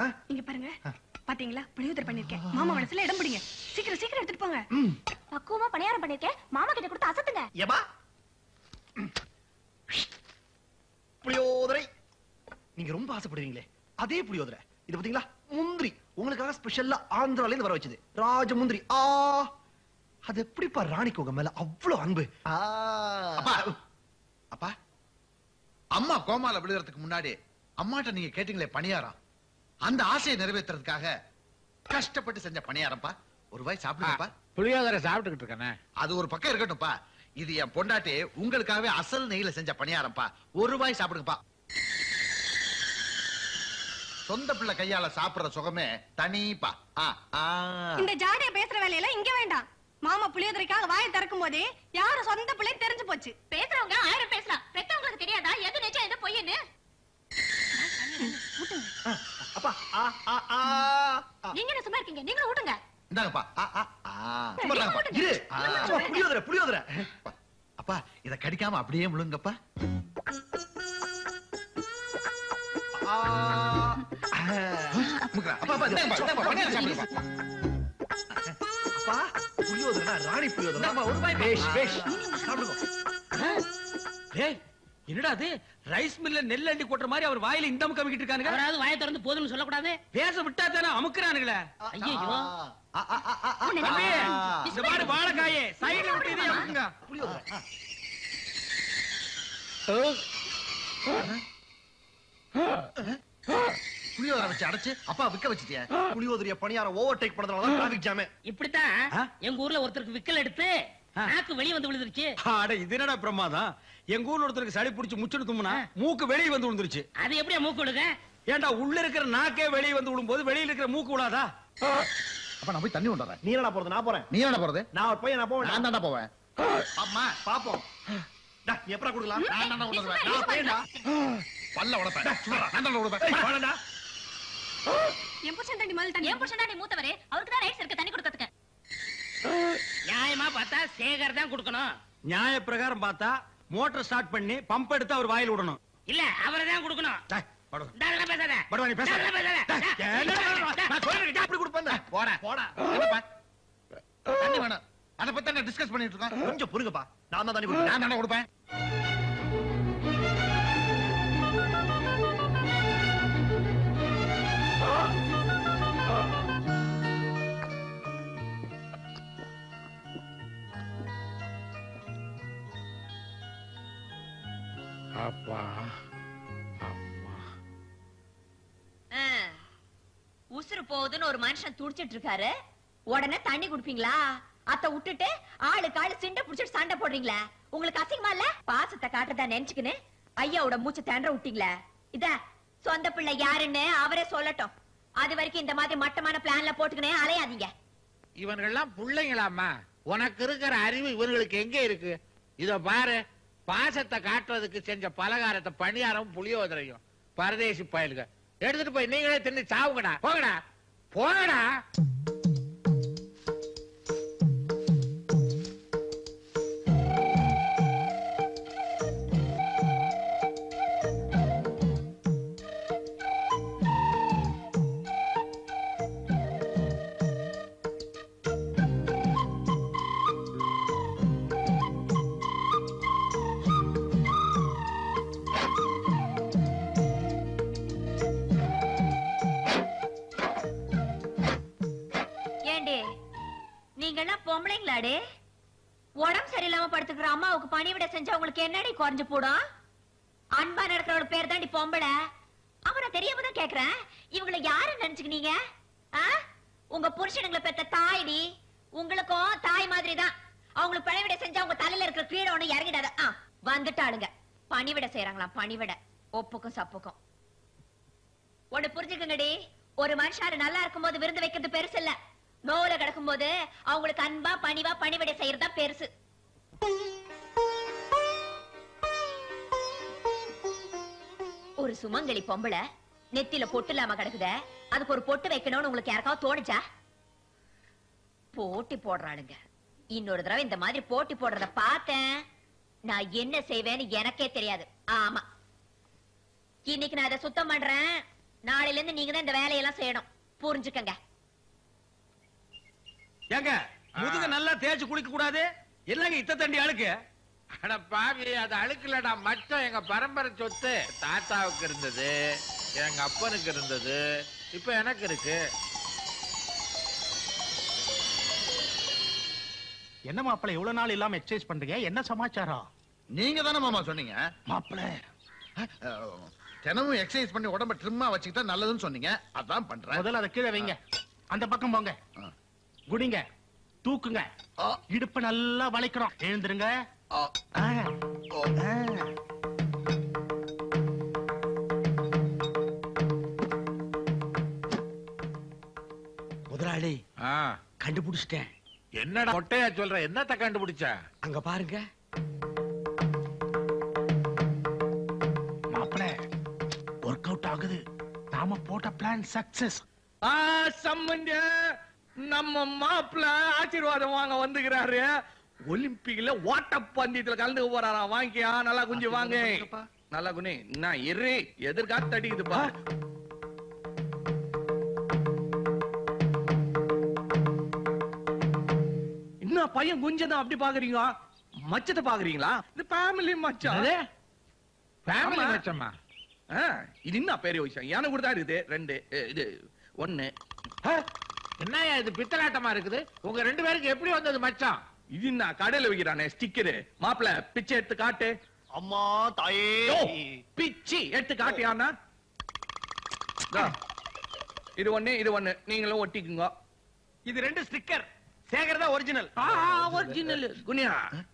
இங்க பாருங்க. பாத்தீங்களா புளியோதரை பண்ணிருக்கேன். மாமா மனசுல இடம் பிடிங்க. சீக்கிரம் சீக்கிரம் எடுத்துட்டு போங்க. பக்குவமா பணியாரம் பண்ணிருக்கேன். மாமா கிட்ட கொடுத்து அசத்துங்க. ஏபா புளியோதரை நீங்க ரொம்ப ஆசைப்படுவீங்களே அதே புளியோதரை. இது பாத்தீங்களா முந்திரி உங்களுக்காக ஸ்பெஷலா ஆந்திரால இருந்து வர வச்சது. ராஜ முந்திரி. அது எப்படிப்பா ராணிக்கு உங்க மேல அவ்வளவு அன்பு? அப்பா அப்பா அம்மா கோமால விழுகிறதுக்கு முன்னாடி அம்மாட்ட நீங்க கேட்டீங்களே பணியாரம், அந்த ஆசையை நிறைவேற்றுறதுக்காக கஷ்டப்பட்டு செஞ்ச பணியாரம்ப்பா. ஒரு வாய் சாப்பிடுங்கப்பா. புளியோதரை சாப்பிட்டுக்கிட்டு இருக்கேனே. அது ஒரு பக்கம் இருக்கட்டும்ப்பா. இது என் பொண்டாட்டி உங்களுக்காகவே அசல் நெய்ல செஞ்ச பணியாரம்ப்பா. ஒரு வாய் சாப்பிடுங்கப்பா. சொந்த பிள்ளை கையால சாப்பிடுற சுகமே தனிப்பா. இந்த ஜாடிய பேசுற வேலையில இங்க வேண்டாம். மாமா புளியோதரைக்காக வாயை திறக்கும் போதே யாரும் சொந்த பிள்ளை தெரிஞ்சு போச்சு. பேசுறவங்க 1000 பேசலாம். பெத்தவங்களுக்கு தெரியாதா எது நிஜம் எது பொய்ன்னு? அப்பா நீங்க என்ன சும்மா இருக்கீங்க? நீங்களும் ஊட்டுங்க. இந்தாங்கப்பா. இரு. புளியோதரை புளியோதரை. அப்பா இத கடிக்காம அப்படியே முழுங்கப்பா. புளியோதரை ராணி புளியோதரை. ஒரு வாய் பேஷ் பேஷ் சாப்பிடுங்க. என்னடா அது ரைஸ் மில்ல நெல் அள்ளி கொட்டுற மாதிரி அவர் வாயில இந்த அமுக்க அமைக்கிட்டு இருக்கானுங்க. அவராவது வாயை திறந்து போதும்னு சொல்லக்கூடாது. பேச விட்டா தானே அமுக்குறானுங்களே. ஐயோ இந்த மாதிரி வாழைக்காயே சைடுல விட்டு இதே அமுக்குங்க. புளியோதரை வச்சு அடைச்சு அப்பா விக்க வச்சிட்டியா? புளியோதரைய பணியாரம் ஓவர்டேக் பண்ணதுனால டிராபிக் ஜாம். இப்படித்தான் எங்க ஊர்ல ஒருத்தருக்கு விக்கல் எடுத்து நாக்கு வெளிய வந்து விழுந்துருச்சு. அட இது என்னடா பிரமாதம். எங்க ஊர்ல ஒருத்தருக்கு சளி பிடிச்சு முச்சுன்னு தும்முனா மூக்கு வெளிய வந்து விழுந்துருச்சு. அது எப்படியா மூக்கு விழுங்க? ஏண்டா உள்ள இருக்கிற நாக்கே வெளிய வந்து விழும்போது வெளியில இருக்கிற மூக்கு விழாதா? அப்ப நான் போய் தண்ணி கொண்டு வரேன். நீ என்ன போறது? நான் போறேன். நீ என்ன போறது? நான் ஒரு பையன். நான் போவேன். நான் தான்டா போவேன். அம்மா பாப்போம். நீ எப்பறா குடுக்கலாம்? நான் தான்டா கொண்டு வருவேன். நான் பையன்டா. பல்ல உடைப்பேன். நான் தான்டா உடைப்பேன். வாடா. என் புருஷன் தண்ணி முதல்ல தண்ணி. என் புருஷன் நீ மூத்தவரே. அவருக்கு தான் ரைட்ஸ் இருக்கு தண்ணி கொடுக்கிறதுக்கு. நியாயமா பார்த்தா சேகர் தான் கொடுக்கணும். நியாய பிரகாரம் பார்த்தா மோட்டார் ஸ்டார்ட் பண்ணி பம்ப் எடுத்து அவர் வாயில விடணும். இல்ல அவரை தான் கொடுக்கணும். பேசாத படுவா நீ பேசாத. அப்படி கொடுப்பேன். போடா போடா. என்னப்பா தண்ணி வேணும். அத பத்தி என்ன டிஸ்கஸ் பண்ணிட்டு இருக்கோம். கொஞ்சம் பொறுங்கப்பா. நான் தான் தண்ணி கொடுப்பேன். நான் தானே கொடுப்பேன். அப்பா உசுறு போகுதுன்னு ஒரு மனுஷன் துடிச்சிட்டு இருக்காரு. உடனே தண்ணி குடுப்பீங்களா? அத விட்டுட்டு ஆளுக்கு ஆளு சிண்ட புடிச்சிட்டு சண்டை போடுறீங்களா? உங்களுக்கு அசிங்கமா இல்ல? பாசத்தை காட்டுறதா நினைச்சுக்கின்னு ஐயாவோட மூச்சு திணற விட்டீங்களா? இத சொந்த பிள்ளை யாருன்னு அவரே சொல்லட்டும். அது வரைக்கும் இந்த மாதிரி மட்டமான பிளான்ல போட்டுக்கினே அலையாதீங்க. இவன்கள்லாம் பிள்ளைங்களாமா? உனக்கு இருக்கிற அறிவு இவங்களுக்கு எங்க இருக்கு? இத பாரு, பாசத்தை காட்டுறதுக்கு செஞ்ச பலகாரத்தை பணியாரம் புளியோதரையும் பரதேசி பயலுங்க எடுத்துட்டு போய் நீங்களே தின்னு சாவுங்கடா. போங்கடா போங்கடா. பொம்பளைங்களாடே உடம்பு சரியில்லாம படுத்துக்கிற அம்மாவுக்கு பணிவிட செஞ்சா உங்களுக்கு என்னடி குறைஞ்சு போடும்? அன்பா நடக்கிறோட பேர் தாண்டி பொம்பளை. அவனை தெரியாம தான் கேக்குறேன், இவங்களை யாருன்னு நினைச்சுக்கினீங்க? உங்க புருஷனுங்களை பெத்த தாய்டி. உங்களுக்கும் தாய் மாதிரி தான். அவங்களுக்கு பணிவிட செஞ்சா உங்க தலையில இருக்கிற கீழே ஒண்ணு இறங்கிடாத. வந்துட்டாளுங்க பணிவிட செய்யறாங்களாம். பணிவிட ஒப்புக்கும் சப்புக்கும். ஒண்ணு புரிஞ்சுக்கங்கடி, ஒரு மனுஷாரு நல்லா இருக்கும் போது விருந்து வைக்கிறது பெருசு இல்ல. நோவுல கிடக்கும் போது அவங்களுக்கு அன்பா பணிவா பணிவிடை செய்யறதா பெருசு. ஒரு சுமங்கலி பொம்பளை நெத்தியில பொட்டு இல்லாம கிடக்குத, அதுக்கு ஒரு பொட்டு வைக்கணும்னு உங்களுக்கு யாருக்காவது தோணுச்சா? போட்டி போடுறாளுங்க. இன்னொரு தடவை இந்த மாதிரி போட்டி போடுறத பார்த்தேன், நான் என்ன செய்வேன்னு எனக்கே தெரியாது. ஆமா, இன்னைக்கு நான் அதை சுத்தம் பண்றேன், நாளையில இருந்து நீங்க தான் இந்த வேலையெல்லாம் செய்யணும், புரிஞ்சுக்கங்க. ஏங்க முதுக நல்லா தேய்ச்சு குளிக்க கூடாது? என்னங்க இத்த தண்டி அழுக்கு? அட பாவி, அது அழுக்கலடா, மச்சம். எங்க பரம்பரை சொத்து. தாத்தாவுக்கு இருந்தது, எங்க அப்பனுக்கு இருந்தது, இப்ப எனக்கு இருக்கு. என்ன மாப்பிள இவ்வளவு நாள் இல்லாம எக்ஸசைஸ் பண்றீங்க? என்ன சமாச்சாரம்? நீங்க தானே மாமா சொன்னீங்க மாப்பிள தினமும் எக்ஸசைஸ் பண்ணி உடம்ப ட்ரிம்மா வச்சுக்கிட்டா நல்லதுன்னு சொன்னீங்க. அதான் பண்றேன். முதல்ல அதை கீழே வைங்க, அந்த பக்கம் போங்க, குடிங்க, தூக்குங்க, இடுப்பு நல்லா வளைக்கணும். எழுந்துருங்க. முதலாளி கண்டுபிடிச்சிட்டேன். என்னடா மொட்டையா சொல்ற? என்னத்த கண்டுபிடிச்ச? அங்க பாருங்க மாப்பிள, ஒர்க் அவுட் ஆகுது. நாம போட்ட பிளான் சக்சஸ். சம்பந்த நம்ம மாப்பிள்ள ஆசீர்வாதம் வாங்க வந்துக்கிறாரு. ஒலிம்பிக்ல ஓட்டப்பந்தயத்துல கலந்துக்க போறாரா? வாங்கியா, நல்லா குஞ்சு வாங்க. நல்லா குனி, நான் இரு, எதிர்காத்து அடிக்குதுப்பா. என்ன பையன் குஞ்சதான் அப்படி பாக்குறீங்க? மச்சத்தை பாக்குறீங்களா? இது ஃபேமிலி மச்சம். ஃபேமிலி மச்சமா? இது என்ன பெரிய விஷயம்? எனக்கு கூட தான் இருக்குது. 2 இது 1. என்னயா இது பித்தலாட்டமா இருக்குது? உங்க 2 பேருக்கு எப்படி வந்தது மச்சான்? இது என்ன கடையில வைக்கிறானே ஸ்டிக்கரு? மாப்பிள பிச்சை எடுத்து காட்டு. அம்மா தாயே, பிச்சி எடுத்து காட்டியானா? இது 1, இது 1. நீங்களும் ஒட்டிக்குங்க. இது 2 ஸ்டிக்கர். சேகர் தான் ஒரிஜினல். ஒரிஜினல் குனியா.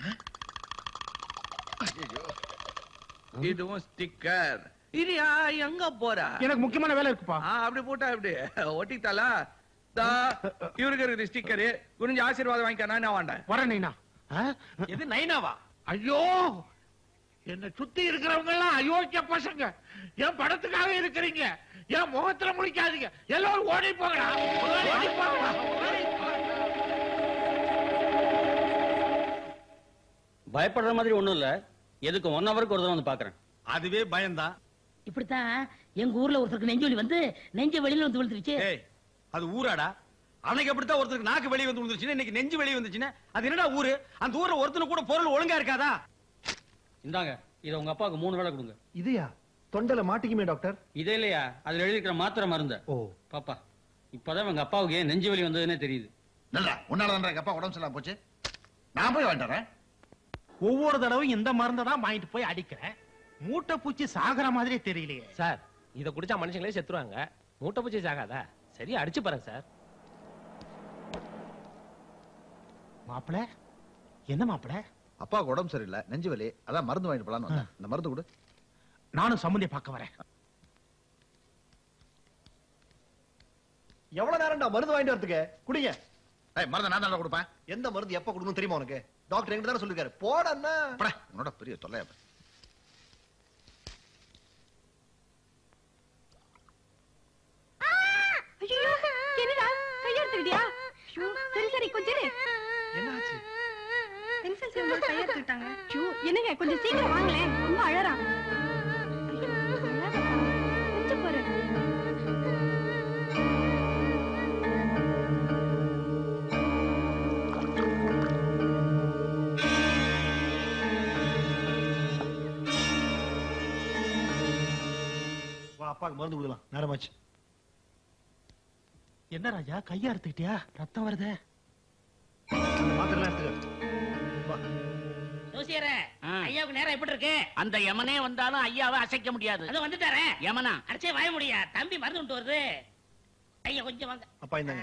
இதுவும் ஸ்டிக்கர். இரியா, எங்க போற? எனக்கு முக்கியமான வேலை இருக்குப்பா. அப்படி போட்டா அப்படி ஒட்டித்தாலா? இவருக்கு இருக்குது ஸ்டிக்கரு. குனிஞ்சு ஆசீர்வாதம் வாங்கிக்க. நான் வேண்டாம். வரேன் நைனா. இது நைனாவா? ஐயோ, என்ன சுத்தி இருக்கிறவங்க எல்லாம் அயோக்கிய பசங்க. என் படத்துக்காக இருக்கிறீங்க, என் முகத்துல முடிக்காதீங்க. எல்லாரும் ஓடி போங்கடா, ஓடி போங்கடா. பயப்படுற மாதிரி ஒண்ணும் இல்ல. எதுக்கு 1 ஹவருக்கு ஒரு தடவை வந்து பாக்குறேன். அதுவே பயம்தான். இப்படித்தான் எங்க ஊர்ல ஒருத்தருக்கு நெஞ்சு வலி வந்து நெஞ்சு வெளியில வந்து விழுந்துருச்சு. அது ஊராடா? அன்னைக்கு அப்படித்தான் ஒருத்தருக்கு நாக்கு வெளியே வந்து விழுந்துருச்சு, இன்னைக்கு நெஞ்சு வெளியே வந்துச்சுன்னா அது என்னடா ஊரு? அந்த ஊர்ல ஒருத்தனுக்கு கூட பொருள் ஒழுங்கா இருக்காதா? இந்தாங்க, இத உங்க அப்பாவுக்கு 3 வேளை கொடுங்க. இதையா? தொண்டையில மாட்டிக்குமே டாக்டர். இதே இல்லையா, அதுல எழுதிக்கிற மாத்திரை மருந்து. பாப்பா, இப்பதான் உங்க அப்பாவுக்கு ஏன் நெஞ்சு வலி வந்ததுன்னே தெரியுது. நல்லா உன்னாலதான் எங்க அப்பா உடம்பு சரியில்லாம போச்சு. நான் போய் வாங்கிட்டறேன். ஒவ்வொரு தடவையும் இந்த மருந்தை தான் வாங்கிட்டு போய் அடிக்கிறேன். மூட்டை பூச்சி சாகர மாதிரியே தெரியலையே சார். இத குடிச்சா மனுஷங்களே செத்துருவாங்க, மூட்டை பூச்சி சாகாதா? சரி, அடிச்சு பாருங்க சார். மாப்பிள, என்ன மாப்பிள? அப்பாவுக்கு உடம்பு சரியில்லை, நெஞ்சு வலி, அதான் மருந்து வாங்கிட்டு போலான்னு வந்தேன். இந்த மருந்து கொடு. நானும் சம்பந்தியை பார்க்க வரேன். எவ்வளவு நேரம்டா மருந்து வாங்கிட்டு வரதுக்கு? குடிங்க. மருந்து நான் தான் கொடுப்பேன். எந்த மருந்து எப்ப கொடுக்கணும் தெரியுமா உனக்கு? டாக்டர் என்கிட்ட தானே சொல்லிருக்காரு. போடா, உன்னோட பெரிய தொல்லையா. என்னடா கையெடுத்துக்கிட்டியா? சரி சரி, கொஞ்சம் என்னாச்சு? பென்சில் சேவல் கையெடுத்துட்டாங்க. என்னங்க கொஞ்சம் சீக்கிரம் வாங்களேன், ரொம்ப அழறான். கொஞ்சம் பாரு. அப்பாக்கு மருந்து கொடுக்கலாம், நேரமாச்சு. என்ன ராஜா, கையா எடுத்துக்கிட்டியா? ரத்தம் வருதே. ஐயாவுக்கு நேரம் எப்படி இருக்கு? அந்த யமனே வந்தாலும் ஐயாவை அசைக்க முடியாது. அது வந்துட்டாரே யமனா? அடிச்சே வாய முடியா. தம்பி மருந்து கொண்டு வருது. ஐயா கொஞ்சம் வாங்க. அப்பா இந்தாங்க,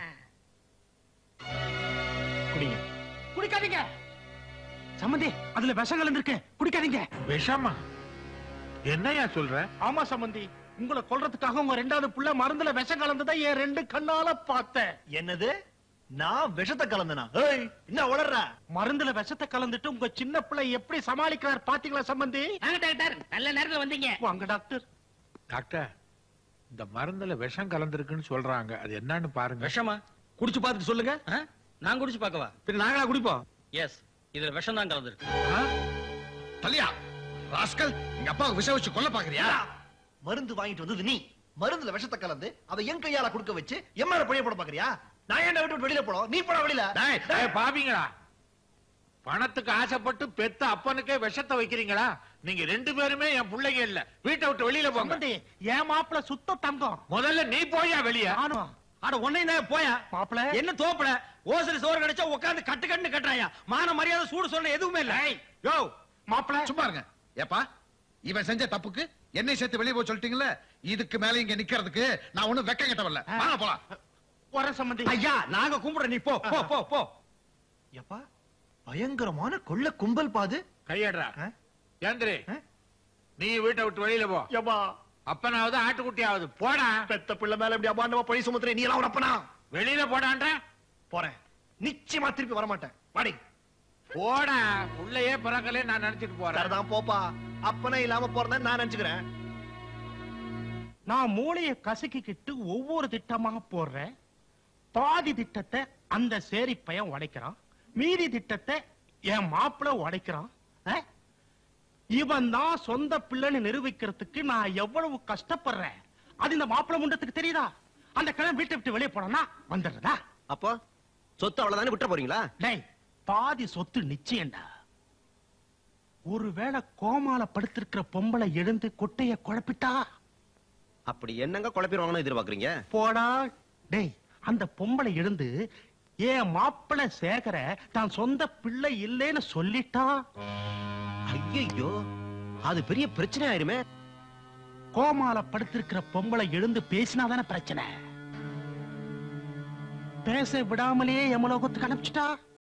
குடிங்க. குடிக்காதீங்க சம்பந்தி, அதுல விஷம் கலந்துருக்கு, குடிக்காதீங்க. விஷமா? என்னையா சொல்ற? ஆமா சம்பந்தி, உங்களை கொல்றதுக்காக உங்க 2வது புள்ள மருந்துல விஷம் கலந்ததை என் 2 கண்ணால பார்த்தேன். என்னது? நான் விஷத்தை கலந்தனா? என்ன வளர்ற? மருந்துல விஷத்தை கலந்துட்டு உங்க சின்ன பிள்ளை எப்படி சமாளிக்கிறார் பாத்தீங்களா சம்பந்தி? வாங்க டாக்டர், நல்ல நேரத்துல வந்தீங்க. வாங்க டாக்டர். டாக்டர், இந்த மருந்துல விஷம் கலந்துருக்குன்னு சொல்றாங்க, அது என்னன்னு பாருங்க. விஷமா? குடிச்சு பார்த்துட்டு சொல்லுங்க. நான் குடிச்சு பார்க்கவா? பின்ன நாங்களா குடிப்போம்? எஸ், இதுல விஷம் தான் கலந்துருக்கு. தலியா ராஸ்கல், எங்க அப்பாவுக்கு விஷம் வச்சு கொல்ல பாக்குறியா? மருந்து வாங்கிட்டு வந்தது நீ, மருந்துல விஷத்தை கலந்து அதை என் கையால குடுக்க வச்சு எம்மார பழைய போட பாக்குறியா? நான் ஏன்டா விட்டு வெளியில போறோம், நீ போடா வெளியில. பாப்பீங்களா, பணத்துக்கு ஆசைப்பட்டு பெத்த அப்பனுக்கே விஷத்தை வைக்கிறீங்களா? நீங்க 2 பேருமே என் பிள்ளைங்க இல்ல, வீட்டை விட்டு வெளியில போங்க. என் மாப்பிள சுத்த தங்கம். முதல்ல நீ போயா வெளிய. அட ஒன்னே போயா மாப்பிள, என்ன தோப்பல ஓசரி சோறு கிடைச்சா உட்கார்ந்து கட்டு கட்டுன்னு கட்டுறாயா? மான மரியாதை சூடு சொல்ல எதுவுமே இல்ல. யோ மாப்பிள சும்மா இருங்க. ஏப்பா, இவன் செஞ்ச தப்புக்கு என்னை சேர்த்து வெளியே போய் சொல்லிட்டீங்களே, இதுக்கு மேல இங்க நிக்கிறதுக்கு நான் ஒண்ணும் வெக்க கட்டவல்ல. வாங்க போலாம். வர சம்பந்தி. ஐயா நாங்க கும்பிடுற, நீ போ போ போ போ. எப்பா பயங்கரமான கொள்ள கும்பல் பாது. கையடுறா ஏந்திரி, நீ வீட்டை விட்டு வெளியில போ. எப்பா அப்பனாவது ஆட்டுக்குட்டியாவது போடா. பெத்த பிள்ளை மேல இப்படி அபாண்டமா பழி சுமத்துற நீ எல்லாம் ஒரு அப்பனா? வெளியில போடான்ற. போறேன், நிச்சயமா திருப்பி வர மாட்டேன். வாடி போடா. உள்ளேயே பிறக்கலே நான் நினைச்சிட்டு போறேன். சரிதான் போப்பா, அப்பனே இல்லாம போறேன்னு நான் நினைச்சுக்கிறேன். நான் மூளைய கசக்கிக்கிட்டு ஒவ்வொரு திட்டமா போடுறேன். பாதி திட்டத்தை அந்த சேரி பையன் உடைக்கிறான், மீதி திட்டத்தை என் மாப்பிள உடைக்கிறான். இவன் தான் சொந்த பிள்ளைன்னு நிரூபிக்கிறதுக்கு நான் எவ்வளவு கஷ்டப்படுறேன். அது இந்த மாப்பிள முண்டத்துக்கு தெரியுதா? அந்த கிழமை வீட்டை விட்டு வெளியே போனா வந்துடுறதா? அப்போ சொத்து அவ்வளவுதானே விட்டு போறீங்களா? டேய், பாதி சொத்து நிச்சயம்டா. ஒருவேளை கோமால படுத்திருக்கிற பொம்பளை எழுந்து கொட்டைய குழப்பிட்டா? அப்படி என்னங்க குழப்பிடுவாங்கன்னு எதிர்பார்க்கறீங்க? போடா. டேய், அந்த பொம்பளை எழுந்து ஏன் மாப்பிள சேகர தான் சொந்த பிள்ளை இல்லைன்னு சொல்லிட்டா? ஐயோ, அது பெரிய பிரச்சனை ஆயிருமே. கோமால படுத்திருக்கிற பொம்பளை எழுந்து பேசினாதானே பிரச்சனை. பேச விடாமலே எமலோகத்துக்கு அனுப்பிச்சிட்டா?